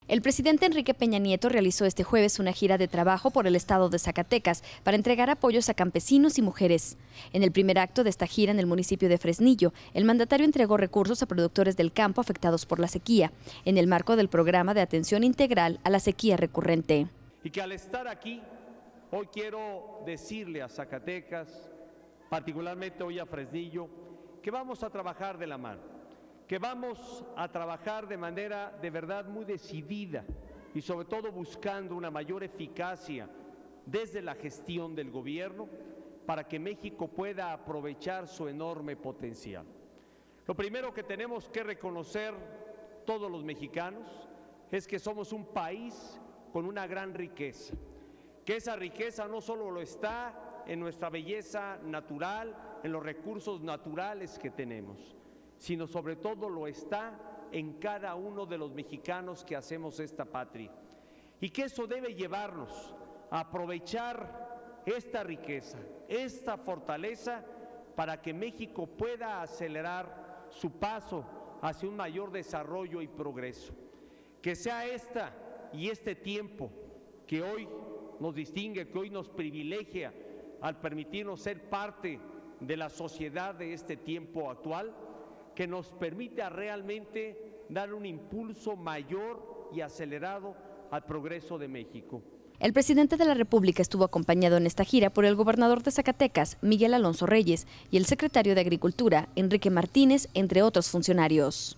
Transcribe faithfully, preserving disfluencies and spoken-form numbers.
El presidente Enrique Peña Nieto realizó este jueves una gira de trabajo por el estado de Zacatecas para entregar apoyos a campesinos y mujeres. En el primer acto de esta gira en el municipio de Fresnillo, el mandatario entregó recursos a productores del campo afectados por la sequía, en el marco del programa de atención integral a la sequía recurrente. Y que al estar aquí, hoy quiero decirle a Zacatecas, particularmente hoy a Fresnillo, que vamos a trabajar de la mano. que vamos a trabajar de manera de verdad muy decidida y sobre todo buscando una mayor eficacia desde la gestión del gobierno para que México pueda aprovechar su enorme potencial. Lo primero que tenemos que reconocer todos los mexicanos es que somos un país con una gran riqueza, que esa riqueza no solo lo está en nuestra belleza natural, en los recursos naturales que tenemos, sino sobre todo lo está en cada uno de los mexicanos que hacemos esta patria. Y que eso debe llevarnos a aprovechar esta riqueza, esta fortaleza, para que México pueda acelerar su paso hacia un mayor desarrollo y progreso. Que sea esta y este tiempo que hoy nos distingue, que hoy nos privilegia al permitirnos ser parte de la sociedad de este tiempo actual, que nos permita realmente dar un impulso mayor y acelerado al progreso de México. El presidente de la República estuvo acompañado en esta gira por el gobernador de Zacatecas, Miguel Alonso Reyes, y el secretario de Agricultura, Enrique Martínez, entre otros funcionarios.